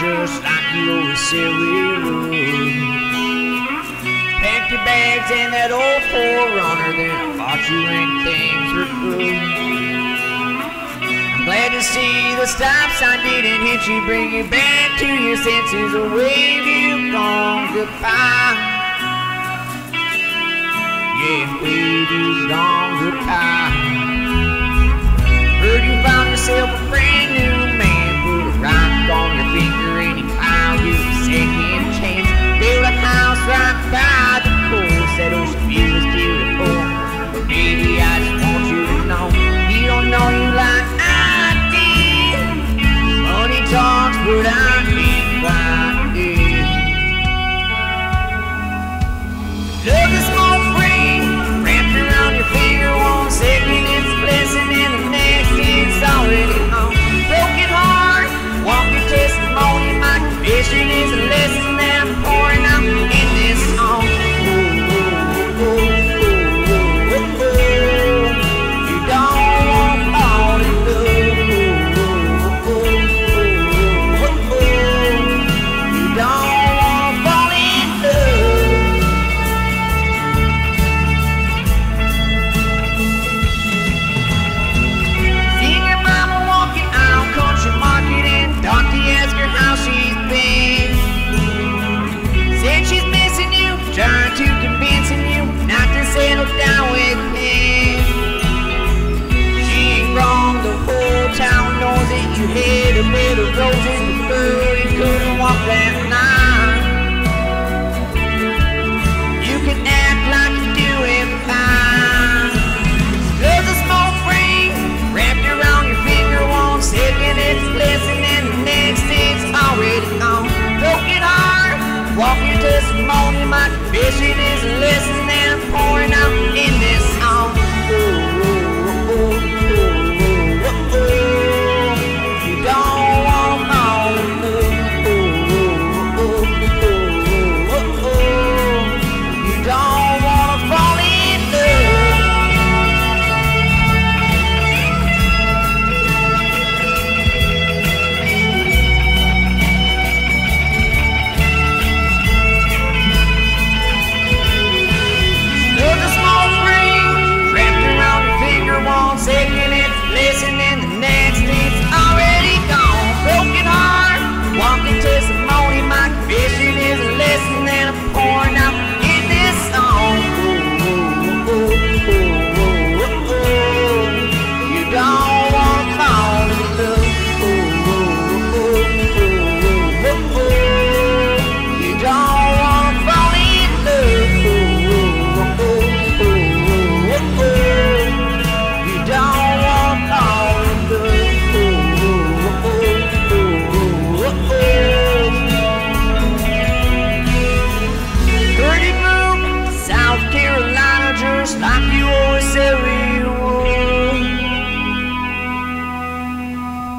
just like you always said we would. Pack your bags in that old 4Runner, then I thought you and things were good. I'm glad to see the stop sign didn't hit you, bring you back to your senses, or wave you gone goodbye. Yeah, wave you gone goodbye.